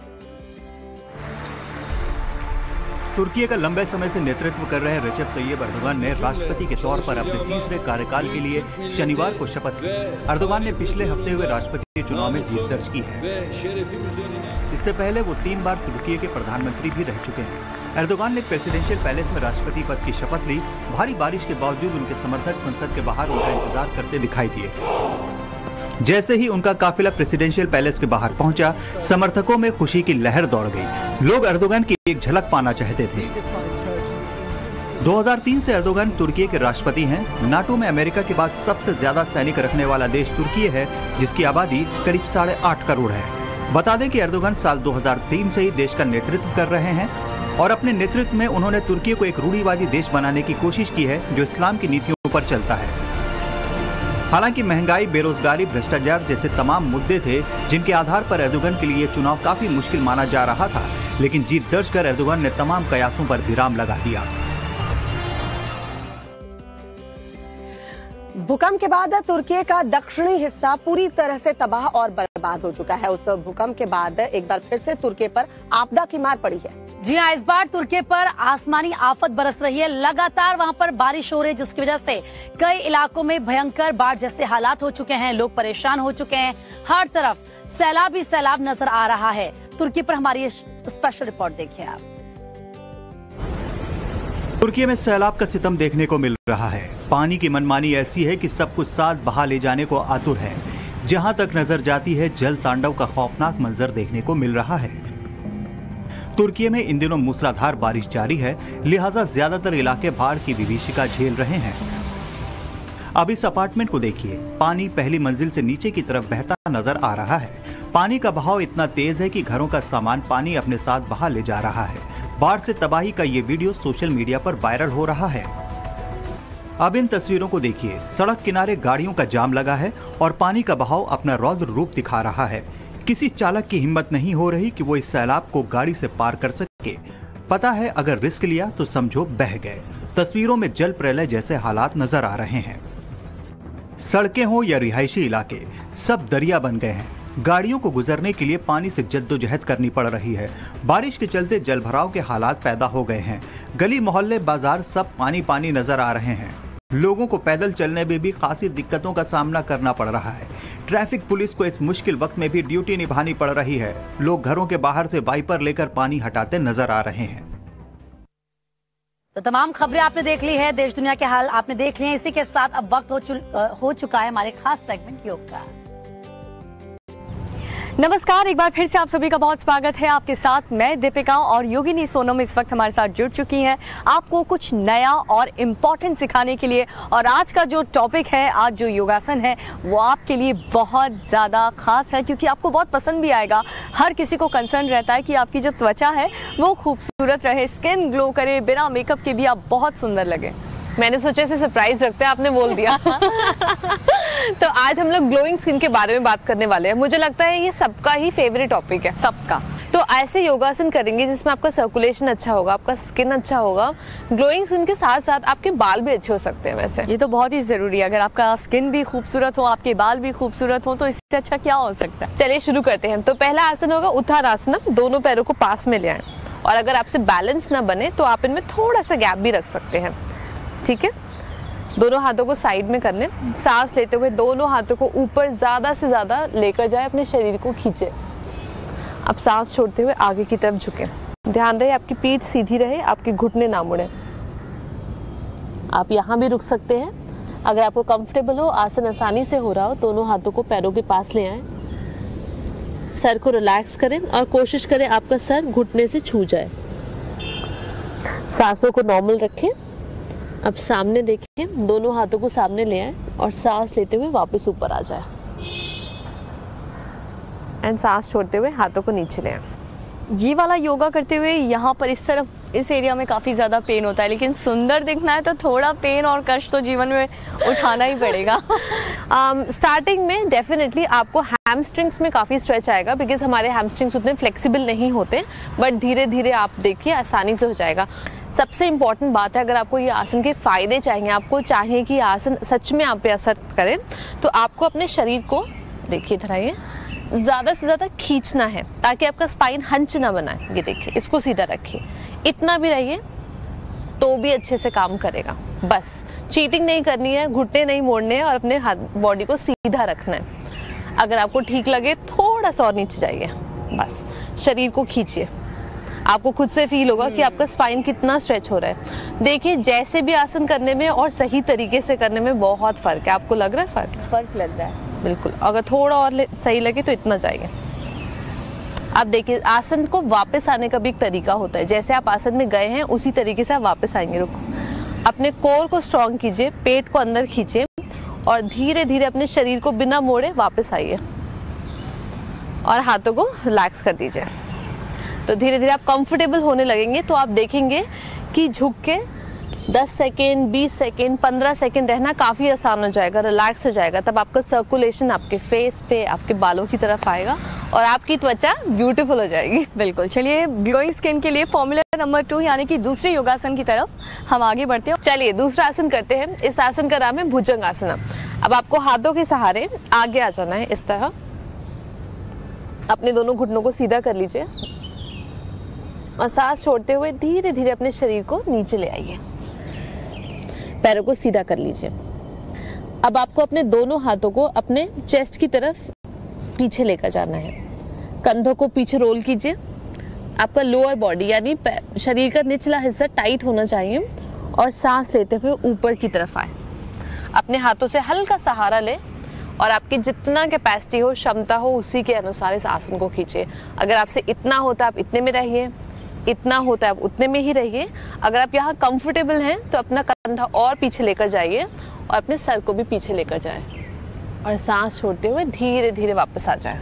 S4: तुर्की का लंबे समय से नेतृत्व कर रहे रेसेप तैयब एर्दोगन ने राष्ट्रपति के तौर पर अपने तीसरे कार्यकाल के लिए शनिवार को शपथ ली। एर्दोगन ने पिछले हफ्ते हुए राष्ट्रपति चुनाव में जीत दर्ज की है। इससे पहले वो 3 बार तुर्की के प्रधानमंत्री भी रह चुके हैं। एर्दोगन ने प्रेसिडेंशियल पैलेस में राष्ट्रपति पद की शपथ ली। भारी बारिश के बावजूद उनके समर्थक संसद के बाहर उनका इंतजार करते दिखाई दिए। जैसे ही उनका काफिला प्रेसिडेंशियल पैलेस के बाहर पहुंचा, समर्थकों में खुशी की लहर दौड़ गई। लोग एर्दोगन की एक झलक पाना चाहते थे। 2003 से एर्दोगन तुर्की के राष्ट्रपति हैं। नाटो में अमेरिका के बाद सबसे ज्यादा सैनिक रखने वाला देश तुर्की है, जिसकी आबादी करीब 8.5 करोड़ है। बता दें कि एर्दोगन साल 2003 से ही देश का नेतृत्व कर रहे हैं और अपने नेतृत्व में उन्होंने तुर्की को एक रूढ़िवादी देश बनाने की कोशिश की है जो इस्लाम की नीतियों पर चलता है। हालांकि महंगाई, बेरोजगारी, भ्रष्टाचार जैसे तमाम मुद्दे थे जिनके आधार पर एर्दोगन के लिए चुनाव काफी मुश्किल माना जा रहा था, लेकिन जीत दर्ज कर एर्दोगन ने तमाम कयासों पर विराम लगा दिया।
S1: भूकंप के बाद तुर्की का दक्षिणी हिस्सा पूरी तरह से तबाह और बर्बाद हो चुका है। उस भूकंप के बाद एक बार फिर से तुर्की पर आपदा की मार पड़ी है।
S2: जी हाँ, इस बार तुर्की पर आसमानी आफत बरस रही है। लगातार वहां पर बारिश हो रही है, जिसकी वजह से कई इलाकों में भयंकर बाढ़ जैसे हालात हो चुके हैं। लोग परेशान हो चुके हैं। हर तरफ सैलाब ही सैलाब नजर आ रहा है। तुर्की पर हमारी स्पेशल रिपोर्ट देखिए आप।
S4: तुर्की में सैलाब का सितम देखने को मिल रहा है। पानी की मनमानी ऐसी है कि सब कुछ साथ बहा ले जाने को आतुर है। जहां तक नजर जाती है, जल तांडव का खौफनाक मंजर देखने को मिल रहा है। तुर्की में इन दिनों मूसलाधार बारिश जारी है, लिहाजा ज्यादातर इलाके बाढ़ की विभीषिका झेल रहे हैं। अब इस अपार्टमेंट को देखिए, पानी पहली मंजिल से नीचे की तरफ बहता नजर आ रहा है। पानी का बहाव इतना तेज है कि घरों का सामान पानी अपने साथ बहा ले जा रहा है। बाढ़ से तबाही का ये वीडियो सोशल मीडिया पर वायरल हो रहा है। अब इन तस्वीरों को देखिए, सड़क किनारे गाड़ियों का जाम लगा है और पानी का बहाव अपना रौद्र रूप दिखा रहा है। किसी चालक की हिम्मत नहीं हो रही कि वो इस सैलाब को गाड़ी से पार कर सके। पता है अगर रिस्क लिया तो समझो बह गए। तस्वीरों में जल प्रलय जैसे हालात नजर आ रहे हैं। सड़कें हो या रिहायशी इलाके, सब दरिया बन गए हैं। गाड़ियों को गुजरने के लिए पानी से जद्दोजहद करनी पड़ रही है। बारिश के चलते जलभराव के हालात पैदा हो गए हैं। गली मोहल्ले बाजार सब पानी पानी नजर आ रहे हैं। लोगों को पैदल चलने में भी खासी दिक्कतों का सामना करना पड़ रहा है। ट्रैफिक पुलिस को इस मुश्किल वक्त में भी ड्यूटी निभानी पड़ रही है। लोग घरों के बाहर से वाइपर लेकर पानी हटाते नजर आ रहे हैं।
S2: तो तमाम खबरें आपने देख ली है, देश दुनिया के हाल आपने देख लिए हैं। इसी के साथ अब वक्त हो चुका है हमारे खास सेगमेंट योग का।
S15: नमस्कार, एक बार फिर से आप सभी का बहुत स्वागत है। आपके साथ मैं दीपिका और योगिनी सोनम इस वक्त हमारे साथ जुड़ चुकी हैं आपको कुछ नया और इम्पोर्टेंट सिखाने के लिए। और आज का जो टॉपिक है, आज जो योगासन है, वो आपके लिए बहुत ज़्यादा खास है, क्योंकि आपको बहुत पसंद भी आएगा। हर किसी को कंसर्न रहता है कि आपकी जो त्वचा है वो खूबसूरत रहे, स्किन ग्लो करे, बिना मेकअप के भी आप बहुत सुंदर लगे।
S16: मैंने सोचा इसे सरप्राइज रखते हैं, आपने बोल दिया। तो आज हम लोग ग्लोइंग स्किन के बारे में बात करने वाले हैं। मुझे लगता है ये सबका ही फेवरेट टॉपिक है, सबका। तो ऐसे योगासन करेंगे जिसमें आपका सर्कुलेशन अच्छा होगा, आपका स्किन अच्छा होगा। ग्लोइंग स्किन के साथ साथ आपके बाल भी अच्छे हो सकते हैं। वैसे
S15: ये तो बहुत ही जरूरी है। अगर आपका स्किन भी खूबसूरत हो, आपके बाल भी खूबसूरत हो, तो इससे अच्छा क्या हो सकता है।
S16: चलिए शुरू करते हैं। तो पहला आसन होगा उत्थानासन। दोनों पैरों को पास में ले आए, और अगर आपसे बैलेंस ना बने तो आप इनमें थोड़ा सा गैप भी रख सकते हैं। ठीक है, दोनों हाथों को साइड में कर लें। सांस लेते हुए दोनों हाथों को ऊपर ज्यादा से ज्यादा लेकर जाए, अपने शरीर को खींचे। अब सांस छोड़ते हुए आगे की तरफ झुके। ध्यान रहे आपकी पीठ सीधी रहे, आपके घुटने ना मुड़े। आप यहाँ भी रुक सकते हैं। अगर आपको कंफर्टेबल हो, आसन आसानी से हो रहा हो, दोनों हाथों को पैरों के पास ले आए। सर को रिलैक्स करें और कोशिश करें आपका सर घुटने से छू जाए। सांसों को नॉर्मल रखें। अब सामने देखें, दोनों हाथों को सामने ले आए और सांस लेते हुए वापस ऊपर आ जाए। एंड सांस छोड़ते हुए हाथों को नीचे ले आए।
S15: ये वाला योगा करते हुए यहाँ पर इस तरफ, इस एरिया में काफ़ी ज़्यादा पेन होता है, लेकिन सुंदर दिखना है तो थोड़ा पेन और कष्ट तो जीवन में उठाना ही पड़ेगा।
S16: स्टार्टिंग में डेफिनेटली आपको हैमस्ट्रिंग्स में काफ़ी स्ट्रेच आएगा, बिकॉज हमारे हैमस्ट्रिंग्स उतने फ्लेक्सिबल नहीं होते। बट धीरे धीरे आप देखिए आसानी से हो जाएगा। सबसे इम्पॉर्टेंट बात है, अगर आपको ये आसन के फ़ायदे चाहिए, आपको चाहिए कि आसन सच में आप पे असर करें, तो आपको अपने शरीर को देखिए, इधर आइए, ज़्यादा से ज़्यादा खींचना है ताकि आपका स्पाइन हंच ना बनाए। ये देखिए, इसको सीधा रखिए। इतना भी रहिए तो भी अच्छे से काम करेगा। बस चीटिंग नहीं करनी है, घुटने नहीं मोड़ने हैं और अपने हाथ बॉडी को सीधा रखना है। अगर आपको ठीक लगे थोड़ा सा और नीचे जाइए, बस शरीर को खींचिए। आपको खुद से फील होगा कि आपका स्पाइन कितना स्ट्रेच हो रहा है। देखिए, जैसे भी आसन करने में और सही तरीके से करने में बहुत फ़र्क है। आपको लग रहा है
S15: फर्क लग रहा है?
S16: बिल्कुल। अगर थोड़ा और सही लगे तो इतना जाइए। अब देखिए, आसन को वापस आने का भी एक तरीका होता है। जैसे आप आसन में गए हैं उसी तरीके से आप वापस आएंगे। रुको, अपने कोर को स्ट्रॉन्ग कीजिए, पेट को अंदर खींचिए और धीरे धीरे अपने शरीर को बिना मोड़े वापस आइए और हाथों को रिलैक्स कर दीजिए। तो धीरे धीरे आप कंफर्टेबल होने लगेंगे तो आप देखेंगे कि झुक के 10 सेकेंड, 20 सेकेंड, 15 सेकेंड रहना काफ़ी आसान हो जाएगा, रिलैक्स हो जाएगा। तब आपका सर्कुलेशन आपके फेस पे, आपके बालों की तरफ आएगा और आपकी त्वचा ब्यूटीफुल हो जाएगी।
S15: बिल्कुल। चलिए ग्लोइंग स्किन के लिए फॉर्मूला नंबर 2 यानी कि दूसरे योगासन की तरफ हम आगे बढ़ते हैं।
S16: चलिए दूसरा आसन करते हैं। इस आसन का नाम है भुजंग आसन। अब आपको हाथों के सहारे आगे आ जाना है। इस तरह अपने दोनों घुटनों को सीधा कर लीजिए और सांस छोड़ते हुए धीरे धीरे अपने शरीर को नीचे ले आइए। पैरों को सीधा कर लीजिए। अब आपको अपने दोनों हाथों को अपने चेस्ट की तरफ पीछे लेकर जाना है। कंधों को पीछे रोल कीजिए। आपका लोअर बॉडी यानी शरीर का निचला हिस्सा टाइट होना चाहिए और सांस लेते हुए ऊपर की तरफ आए। अपने हाथों से हल्का सहारा ले और आपकी जितना कैपेसिटी हो, क्षमता हो, उसी के अनुसार इस आसन को खींचिए। अगर आपसे इतना होता है आप इतने में रहिए, इतना होता है आप उतने में ही रहिए। अगर आप यहाँ कंफर्टेबल हैं तो अपना कंधा और पीछे लेकर जाइए और अपने सर को भी पीछे लेकर जाए और सांस छोड़ते हुए धीरे धीरे वापस आ जाए।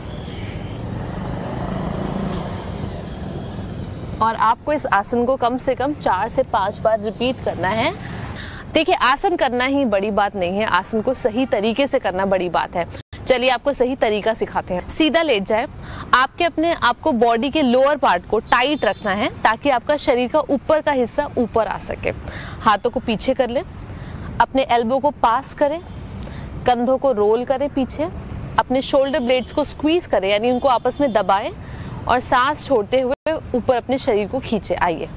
S16: और आपको इस आसन को कम से कम 4 से 5 बार रिपीट करना है। देखिए आसन करना ही बड़ी बात नहीं है, आसन को सही तरीके से करना बड़ी बात है। चलिए आपको सही तरीका सिखाते हैं। सीधा लेट जाए। आपको बॉडी के लोअर पार्ट को टाइट रखना है ताकि आपका शरीर का ऊपर का हिस्सा ऊपर आ सके। हाथों को पीछे कर लें, अपने एल्बो को पास करें, कंधों को रोल करें पीछे, अपने शोल्डर ब्लेड्स को स्क्वीज करें यानी उनको आपस में दबाएं और सांस छोड़ते हुए ऊपर अपने शरीर को खींचे। आइए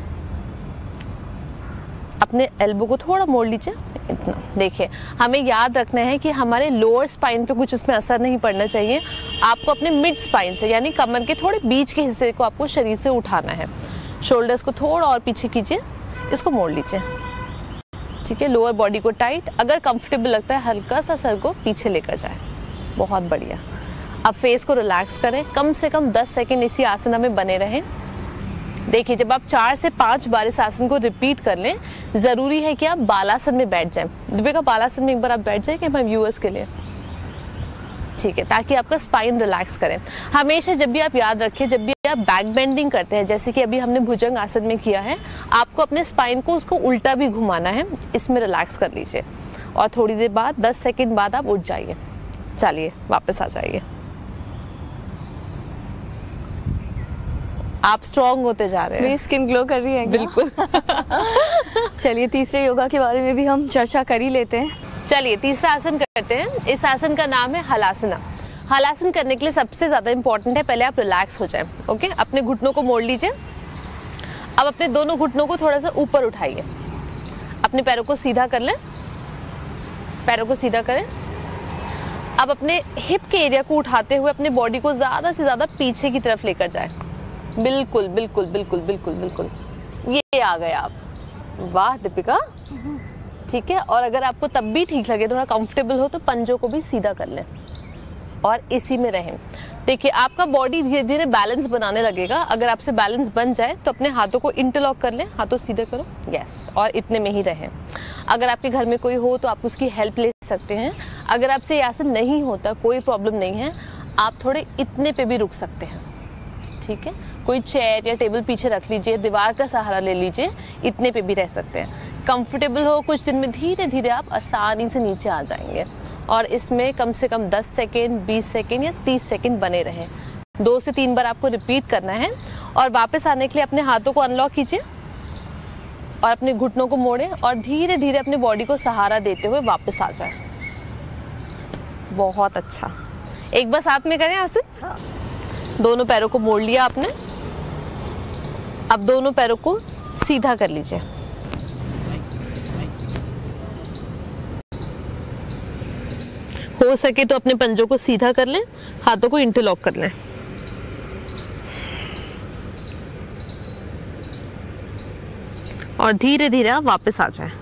S16: अपने एल्बो को थोड़ा मोड़ लीजिए, इतना। देखिए हमें याद रखना है कि हमारे लोअर स्पाइन पे कुछ इसमें असर नहीं पड़ना चाहिए। आपको अपने मिड स्पाइन से यानी कमर के थोड़े बीच के हिस्से को आपको शरीर से उठाना है। शोल्डर्स को थोड़ा और पीछे कीजिए, इसको मोड़ लीजिए। ठीक है, लोअर बॉडी को टाइट। अगर कंफर्टेबल लगता है हल्का सा सर को पीछे लेकर जाए। बहुत बढ़िया। अब फेस को रिलैक्स करें। कम से कम 10 सेकेंड इसी आसन में बने रहें। देखिए जब आप 4 से 5 बार इस आसन को रिपीट कर लें, जरूरी है कि आप बालासन में बैठ जाएं। दीपिका बालासन में एक बार आप बैठ जाए कि हम व्यूअर्स के लिए, ठीक है, ताकि आपका स्पाइन रिलैक्स करें। हमेशा जब भी आप याद रखें, जब भी आप बैक बेंडिंग करते हैं, जैसे कि अभी हमने भुजंग आसन में किया है, आपको अपने स्पाइन को उसको उल्टा भी घुमाना है। इसमें रिलैक्स कर लीजिए और थोड़ी देर बाद 10 सेकेंड बाद आप उठ जाइए। चलिए वापस आ जाइए। आप स्ट्रॉन्ग होते जा रहे हैं।
S15: मेरी स्किन ग्लो कर रही है क्या?
S16: बिल्कुल।
S15: चलिए तीसरे योगा के बारे में भी हम चर्चा कर ही लेते हैं।
S16: चलिए तीसरा आसन करते हैं। इस आसन का नाम है हलासना। हलासन करने के लिए सबसे ज्यादा इंपॉर्टेंट है पहले आप रिलैक्स हो जाएं। ओके, अपने घुटनों को मोड़ लीजिए। अब अपने दोनों घुटनों को थोड़ा सा ऊपर उठाइए। अपने पैरों को सीधा कर लें, पैरों को सीधा करें। अब अपने हिप के एरिया को उठाते हुए अपने बॉडी को ज्यादा से ज्यादा पीछे की तरफ लेकर जाए। बिल्कुल बिल्कुल बिल्कुल बिल्कुल बिल्कुल, ये आ गए आप। वाह दीपिका, ठीक है। और अगर आपको तब भी ठीक लगे, थोड़ा कंफर्टेबल हो, तो पंजों को भी सीधा कर लें और इसी में रहें। देखिए आपका बॉडी धीरे धीरे बैलेंस बनाने लगेगा। अगर आपसे बैलेंस बन जाए तो अपने हाथों को इंटरलॉक कर लें, हाथों सीधे करो, यस, और इतने में ही रहें। अगर आपके घर में कोई हो तो आप उसकी हेल्प ले सकते हैं। अगर आपसे ये आसन नहीं होता, कोई प्रॉब्लम नहीं है, आप थोड़े इतने पे भी रुक सकते हैं। ठीक है, कोई चेयर या टेबल पीछे रख लीजिए, दीवार का सहारा ले लीजिए, इतने पे भी रह सकते हैं। कंफर्टेबल हो, कुछ दिन में धीरे धीरे आप आसानी से नीचे आ जाएंगे। और इसमें कम से कम 10 सेकेंड, 20 सेकेंड या 30 सेकेंड बने रहें। 2 से 3 बार आपको रिपीट करना है। और वापस आने के लिए अपने हाथों को अनलॉक कीजिए और अपने घुटनों को मोड़ें और धीरे धीरे अपने बॉडी को सहारा देते हुए वापस आ जाए। बहुत अच्छा। एक बार साथ में करें आसन। दोनों पैरों को मोड़ लिया आपने। अब दोनों पैरों को सीधा कर लीजिए। हो सके तो अपने पंजों को सीधा कर लें, हाथों को इंटरलॉक कर लें। और धीरे धीरे आप वापस आ जाएं।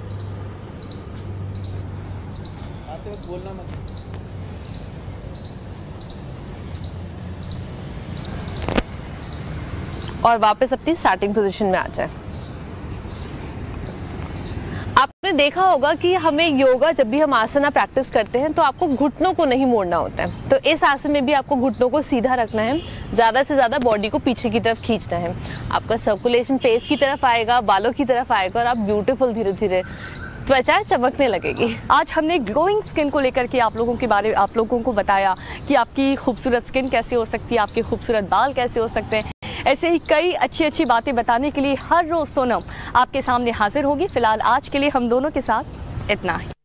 S16: और वापस अपनी स्टार्टिंग पोजीशन में आ जाए। आपने आपने देखा होगा कि हमें योगा जब भी हम आसना प्रैक्टिस करते हैं तो आपको घुटनों को नहीं मोड़ना होता है। तो इस आसन में भी आपको घुटनों को सीधा रखना है, ज़्यादा से ज़्यादा बॉडी को पीछे की तरफ खींचना है। आपका सर्कुलेशन फेस की तरफ आएगा, बालों की तरफ आएगा और आप ब्यूटीफुल धीरे धीरे त्वचा चमकने लगेगी।
S15: आज हमने ग्लोइंग स्किन को लेकर के आप लोगों को बताया कि आपकी खूबसूरत स्किन कैसे हो सकती है, आपके खूबसूरत बाल कैसे हो सकते हैं। ऐसे ही कई अच्छी बातें बताने के लिए हर रोज सोनम आपके सामने हाजिर होगी। फिलहाल आज के लिए हम दोनों के साथ इतना ही।